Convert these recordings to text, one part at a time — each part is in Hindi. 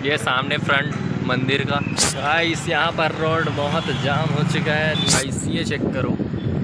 ये सामने फ्रंट मंदिर का। गाइस यहाँ पर रोड बहुत जाम हो चुका है। गाइस ये चेक करो,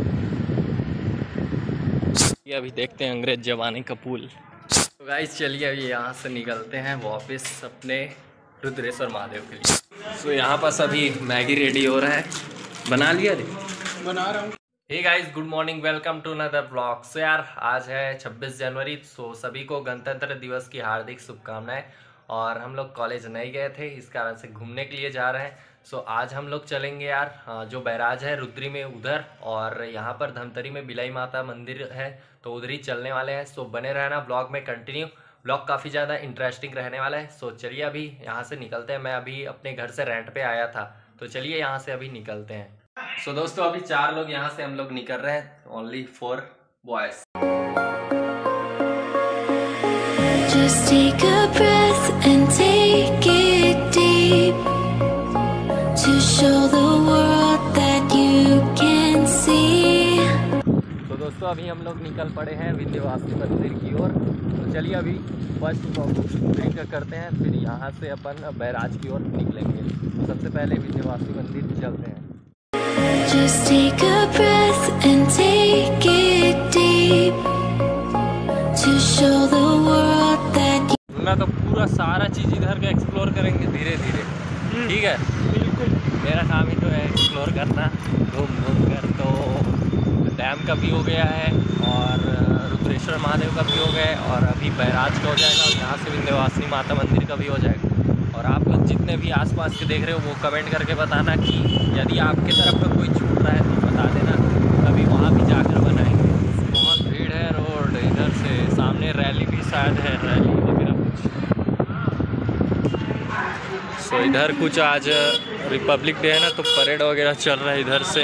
ये अभी देखते हैं अंग्रेज जमाने का पुल। तो गाइस चलिए अभी यहाँ से निकलते हैं वापस अपने रुद्रेश्वर महादेव के लिए। तो यहाँ पर अभी मैगी रेडी हो रहा है। बना लिया रे? बना रहा हूँ। Hey guys, good morning, welcome to another blog. So यार आज है 26 जनवरी। सो सभी को गणतंत्र दिवस की हार्दिक शुभकामनाएं। और हम लोग कॉलेज नहीं गए थे, इस कारण से घूमने के लिए जा रहे हैं। सो आज हम लोग चलेंगे यार जो बैराज है रुद्री में उधर, और यहाँ पर धमतरी में बिलाई माता मंदिर है, तो उधर ही चलने वाले हैं। सो बने रहना ब्लॉग में कंटिन्यू। ब्लॉग काफ़ी ज़्यादा इंटरेस्टिंग रहने वाला है। सो चलिए अभी यहाँ से निकलते हैं। मैं अभी अपने घर से रेंट पे आया था, तो चलिए यहाँ से अभी निकलते हैं। सो दोस्तों अभी 4 लोग यहाँ से हम लोग निकल रहे हैं, only 4 boys. Just take a breath and take it deep to show the world that you can see. तो दोस्तों अभी हम लोग निकल पड़े हैं विंध्यवासिनी मंदिर की ओर। तो चलिए अभी फर्स्ट ड्रिंक करते हैं, फिर यहाँ से अपन बैराज की ओर निकलेंगे। तो सबसे पहले विंध्यवासिनी मंदिर चलते हैं। Just take a breath and take it deep to show the world that you मैं तो पूरा सारा चीज़ इधर का एक्सप्लोर करेंगे धीरे धीरे, ठीक है? बिल्कुल। मेरा काम ही तो है एक्सप्लोर करना घूम घूम कर। तो डैम का भी हो गया है और रुद्रेश्वर महादेव का भी हो गया है, और अभी बैराज का हो जाएगा, और यहाँ से विंध्यवासिनी माता मंदिर का भी हो जाएगा। और आप लोग जितने भी आसपास के देख रहे हो वो कमेंट करके बताना कि यदि आपके तरफ का कोई छूट रहा है तो बता देना, तभी वहाँ भी जाकर बनाएंगे। बहुत भीड़ है रोड इधर से, सामने रैली भी शायद है, रैली वगैरह कुछ। सो इधर कुछ आज रिपब्लिक डे है ना, तो परेड वगैरह चल रहा है इधर से।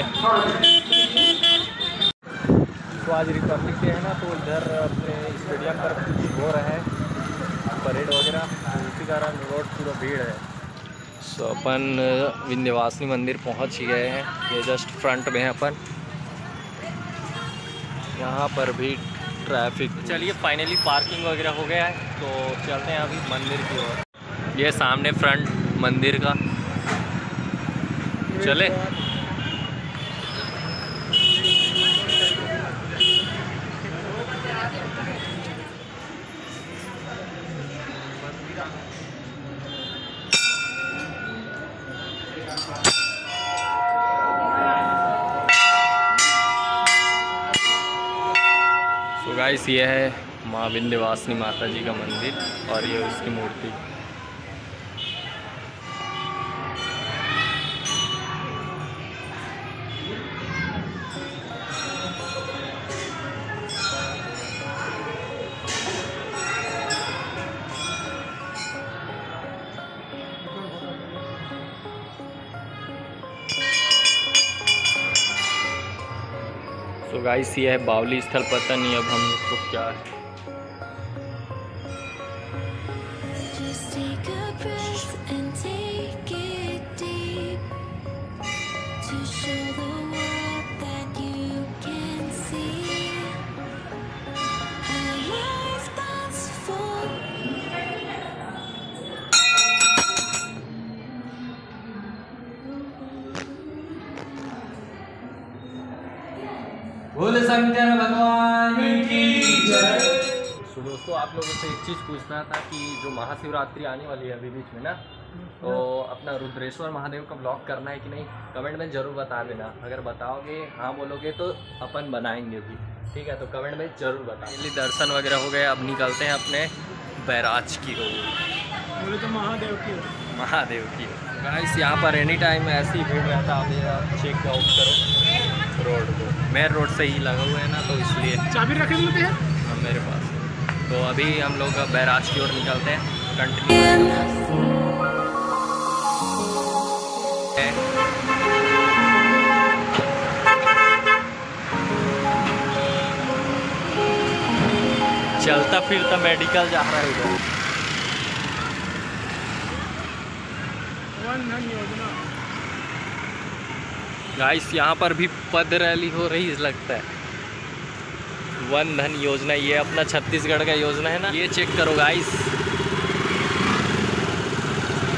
तो आज रिपब्लिक डे है ना, तो इधर अपने स्टेडियम पर कुछ हो रहा है परेड वगैरह, तो इसी कारण रोड पूरा भीड़ है। सो अपन विंध्यवासिनी मंदिर पहुंच ही गए हैं, ये जस्ट फ्रंट में है अपन। यहाँ पर भी ट्रैफिक। चलिए फाइनली पार्किंग वगैरह हो गया है, तो चलते हैं अभी मंदिर की ओर। ये सामने फ्रंट मंदिर का, चले। तो गाइस ये है माँ विंध्यवासिनी माता जी का मंदिर, और ये उसकी मूर्ति। तो गाइस ये है बावली स्थल, पता नहीं अब हम लोग को क्या है। just take a breath and take it deep to show the world that you can see a life that's full. बोले शंकर भगवान की जय। तो दोस्तों आप लोगों से एक चीज़ पूछना था कि जो महाशिवरात्रि आने वाली है अभी बीच में ना, तो अपना रुद्रेश्वर महादेव का ब्लॉग करना है कि नहीं, कमेंट में ज़रूर बता देना। अगर बताओगे हाँ बोलोगे तो अपन बनाएंगे भी, ठीक है? तो कमेंट में ज़रूर बताओ। दर्शन वगैरह हो गए, अब निकलते हैं अपने बैराज की ओर। बोले तो महादेव की। महादेव की गाइस यहाँ पर एनी टाइम ऐसी भीड़ रहता है। आप चेक आउट करो रोड को, मेन रोड से ही लगा हुआ है ना, तो इसलिए। चाबी रखे मिलते हैं हाँ मेरे पास। तो अभी हम लोग बैराज की ओर निकलते हैं, कंटिन्यू। चलता फिरता मेडिकल जा रहा है उधर। वन धन योजना। गाइस यहाँ पर भी पद रैली हो रही है लगता है। वन धन योजना, ये अपना छत्तीसगढ़ का योजना है ना, ये चेक करो गाइस।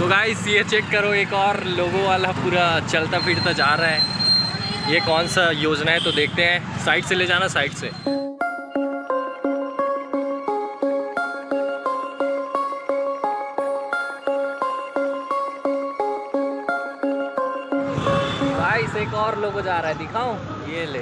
गाइस ये चेक करो, एक और लोगों वाला पूरा चलता फिरता जा रहा है। ये कौन सा योजना है तो देखते हैं। साइड से ले जाना, साइड से। गाइस एक और लोगो जा रहा है, दिखाऊं? ये ले।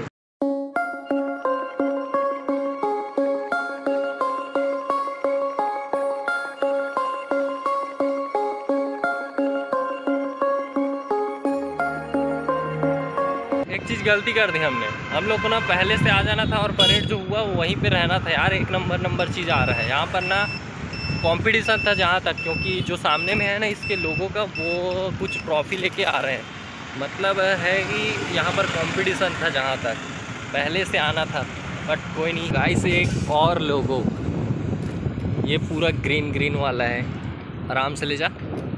एक चीज़ गलती कर दी हमने, हम लोग को ना पहले से आ जाना था और परेड जो हुआ वो वहीं पे रहना था यार। एक नंबर चीज़ आ रहा है यहाँ पर ना। कंपटीशन था जहाँ तक, क्योंकि जो सामने में है ना इसके लोगों का, वो कुछ ट्रॉफी लेके आ रहे हैं। मतलब है कि यहाँ पर कंपटीशन था जहाँ तक, पहले से आना था। बट कोई नहीं गाइस, एक और लोगो, ये पूरा ग्रीन वाला है। आराम से ले जा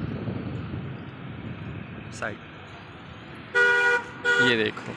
साइड। ये देखो,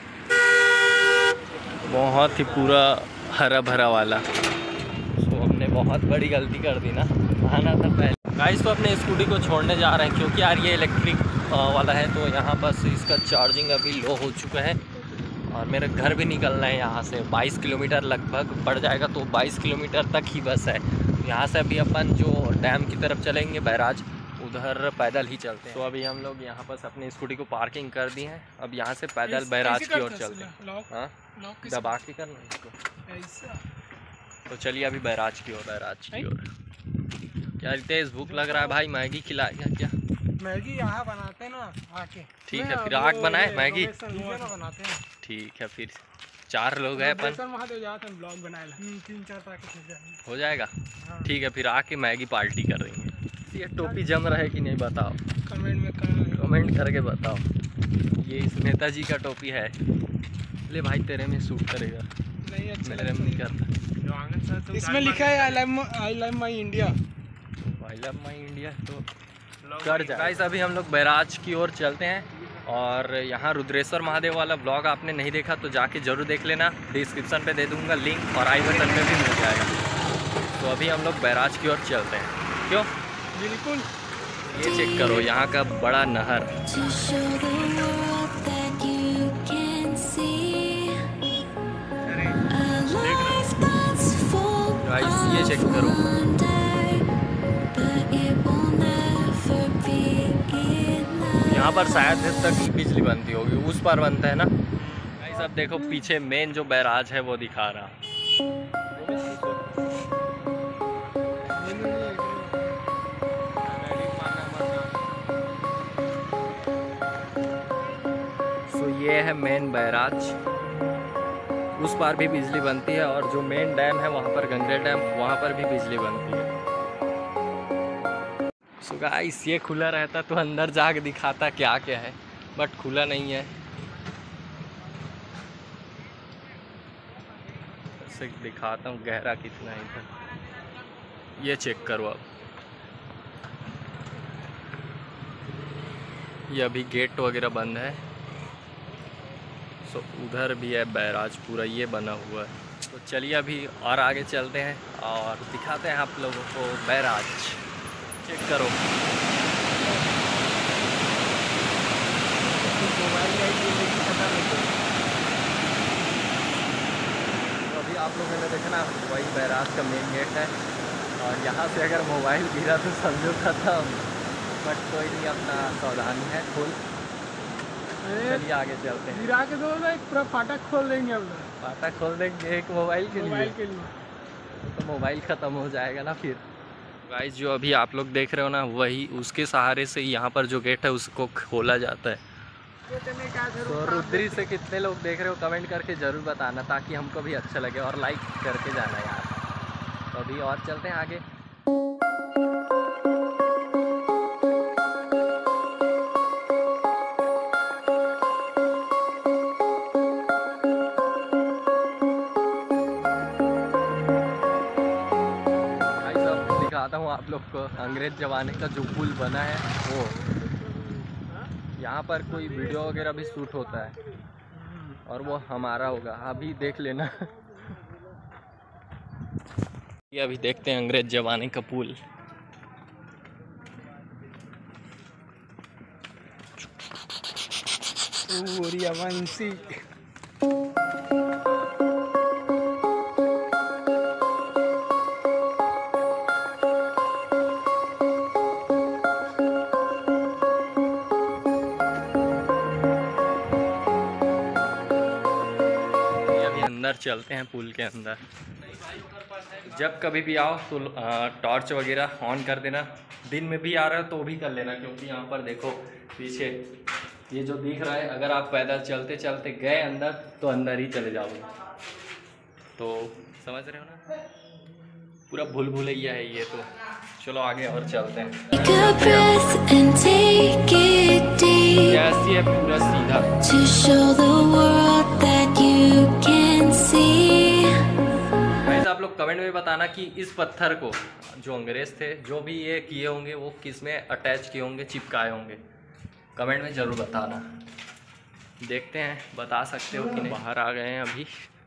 बहुत ही पूरा हरा भरा वाला। तो हमने बहुत बड़ी गलती कर दी ना, आना था पहले। गाइस तो अपने स्कूटी को छोड़ने जा रहे हैं, क्योंकि यार ये इलेक्ट्रिक वाला है, तो यहाँ बस इसका चार्जिंग अभी लो हो चुका है। और मेरे घर भी निकलना है यहाँ से, 22 किलोमीटर लगभग पड़ जाएगा, तो 22 किलोमीटर तक ही बस है। यहाँ से अभी अपन जो डैम की तरफ चलेंगे बैराज, उधर पैदल ही चलते हैं। तो अभी हम लोग यहाँ पर अपनी स्कूटी को पार्किंग कर दी है। अब यहाँ से पैदल बैराज की ओर चलते हैं। हाँ, दबा के करना इसको। तो चलिए अभी बैराज की ओर। क्या रितेश, भूख लग रहा है भाई, मैगी खिलाएगा क्या? मैगी यहाँ बनाते हैं ना आके। ठीक है, फिर आग बनाए मैगी। बनाते हैं। ठीक है, फिर 4 लोग हैं अपन, ब्लॉग बनाए 3-4 पैकेट हो जाएगा। ठीक है, फिर आके मैगी पार्टी कर देंगे। ये टोपी जम रहा है कि नहीं बताओ, कमेंट करके बताओ। ये इस नेताजी का टोपी है। ले भाई, तेरे में सूट करेगा। नहीं, अच्छा मेरे में नहीं करता। इसमें लिखा है I love my India. I love my India तो कर जाए। गाइस अभी हम लोग बैराज की ओर चलते हैं। और यहाँ रुद्रेश्वर महादेव वाला ब्लॉग आपने नहीं देखा तो जाके ज़रूर देख लेना, डिस्क्रिप्शन पे दे दूँगा लिंक, और आई बटन में भी मिल जाएगा। तो अभी हम लोग बैराज की ओर चलते हैं। क्यों? बिल्कुल। ये चेक करो, यहाँ का बड़ा नहर। to show the world that you can see a life that's full Guys, ये चेक of करो। wonder, but it will never be enough. यहाँ पर शायद तक बिजली बनती होगी, उस पर बनता है ना। गाइस अब देखो पीछे मेन जो बैराज है वो दिखा रहा। ये है मेन बैराज, उस पार भी बिजली बनती है, और जो मेन डैम है वहाँ पर गंगरे डैम, वहाँ पर भी बिजली बनती है। सो गाइस ये खुला रहता तो अंदर जाके दिखाता क्या क्या है, बट खुला नहीं है। ऐसे दिखाता हूँ गहरा कितना है इधर। ये चेक करो अब, ये अभी गेट वगैरह बंद है। तो उधर भी है बैराज, पूरा ये बना हुआ है। तो चलिए अभी और आगे चलते हैं और दिखाते हैं आप लोगों को बैराज। चेक करो, तो अभी आप लोगों ने देखा ना, वही बैराज का मेन गेट है। और यहाँ से अगर मोबाइल गिरा तो समझो खत्म, बट कोई नहीं, अपना सावधानी है फुल। चलिए आगे चलते हैं। गिरा के दो एक पूरा फाटक खोल देंगे हम लोग। फाटक खोल देंगे एक मोबाइल के लिए, तो मोबाइल ख़त्म हो जाएगा ना फिर। गाइस जो अभी आप लोग देख रहे हो ना, वही उसके सहारे से यहाँ पर जो गेट है उसको खोला जाता है। तो रुद्री से कितने लोग देख रहे हो कमेंट करके ज़रूर बताना, ताकि हमको भी अच्छा लगे, और लाइक करके जाना यार। तो अभी और चलते हैं आगे। दिखाता हूँ आप लोग को अंग्रेज ज़माने का जो पुल बना है वो। यहाँ पर कोई वीडियो वगैरह भी शूट होता है, और वो हमारा होगा, अभी देख लेना। ये अभी देखते हैं अंग्रेज ज़माने का पुल। सूर्यवंशी। अंदर चलते हैं पुल के अंदर। जब कभी भी आओ तो टॉर्च वगैरह ऑन कर देना। दिन में भी आ रहा है तो भी कर लेना, क्योंकि यहाँ पर देखो पीछे ये जो दिख रहा है, अगर आप पैदल चलते चलते गए अंदर तो अंदर ही चले जाओगे। तो समझ रहे हो ना, पूरा भूल भुलैया है ये। तो चलो आगे और चलते हैं। Take a breath and take it deep कैसी है पूरा सीधा। to show the world that you can see. Guys आप लोग कमेंट में बताना कि इस पत्थर को जो अंग्रेज थे जो भी ये किए होंगे वो किस में अटैच किए होंगे, चिपकाए होंगे। कमेंट में ज़रूर बताना। देखते हैं बता सकते हो कि नहीं। बाहर आ गए हैं अभी।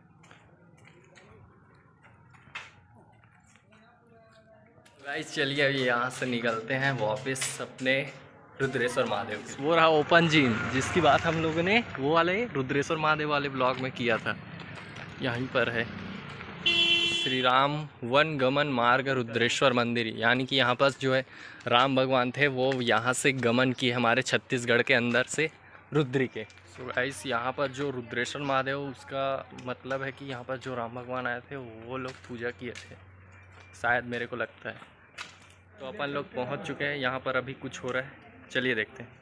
गाइस चलिए अभी यहाँ से निकलते हैं वापस अपने रुद्रेश्वर महादेव के। वो रहा ओपन जिम जिसकी बात हम लोगों ने वो वाले रुद्रेश्वर महादेव वाले ब्लॉग में किया था। यहीं पर है श्री राम वन गमन मार्ग रुद्रेश्वर मंदिर, यानी कि यहाँ पर जो है राम भगवान थे वो यहाँ से गमन किए हमारे छत्तीसगढ़ के अंदर से रुद्री के। सो गाइस यहाँ पर जो रुद्रेश्वर महादेव उसका मतलब है कि यहाँ पर जो राम भगवान आए थे वो लोग पूजा किए थे शायद, मेरे को लगता है। तो अपन लोग पहुँच चुके हैं यहाँ पर। अभी कुछ हो रहा है, चलिए देखते हैं।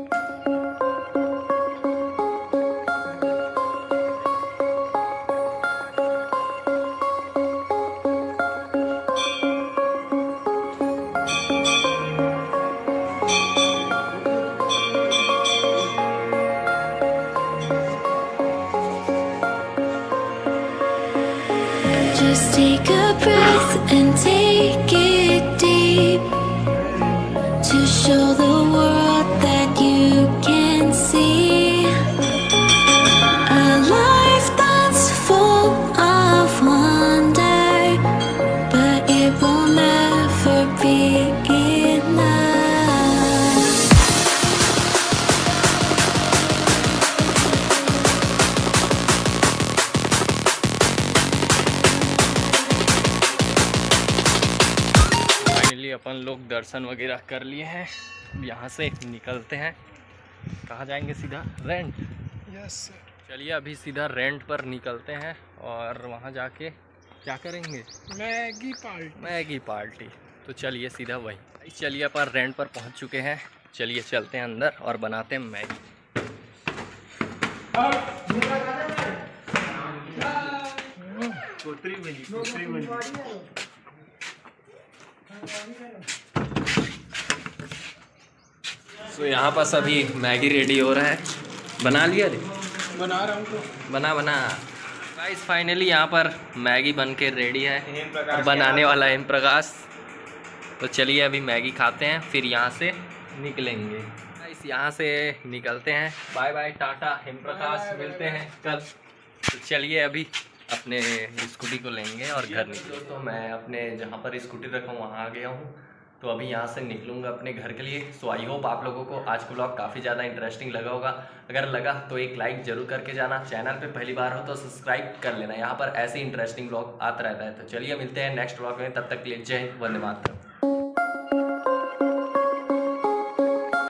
Just take a breath and take it deep to show the world that you can see a life that's full of wonder, but it will never be enough. अपन लोग दर्शन वगैरह कर लिए हैं। अब यहाँ से निकलते हैं। कहाँ जाएंगे? सीधा रेंट। यस चलिए अभी सीधा रेंट पर निकलते हैं और वहाँ जाके क्या करेंगे? Maggi party. तो चलिए सीधा वही। चलिए अपन रेंट पर पहुँच चुके हैं। चलिए चलते हैं अंदर और बनाते हैं मैगी। तो यहाँ पर सभी मैगी रेडी हो रहा है। बना लिया रे? बना रहा हूँ तो। बना गाइस फाइनली यहाँ पर मैगी बन के रेडी है और बनाने वाला है प्रकाश। तो चलिए अभी मैगी खाते हैं फिर यहाँ से निकलेंगे। गाइस यहाँ से निकलते हैं। Bye bye tata Hem Prakash, मिलते हैं कल। तो चलिए अभी अपने स्कूटी को लेंगे और घर निकलो। तो मैं अपने जहाँ पर स्कूटी रखा हूँ वहाँ आ गया हूँ। तो अभी यहाँ से निकलूँगा अपने घर के लिए। सो आई होप आप लोगों को आज का व्लॉग काफ़ी ज़्यादा इंटरेस्टिंग लगा होगा। अगर लगा तो एक लाइक ज़रूर करके जाना। चैनल पे पहली बार हो तो सब्सक्राइब कर लेना। यहाँ पर ऐसे इंटरेस्टिंग व्लॉग आता रहता है। तो चलिए मिलते हैं नेक्स्ट व्लॉग में। तब तक के लिए जय हिंद, वंदे मातरम।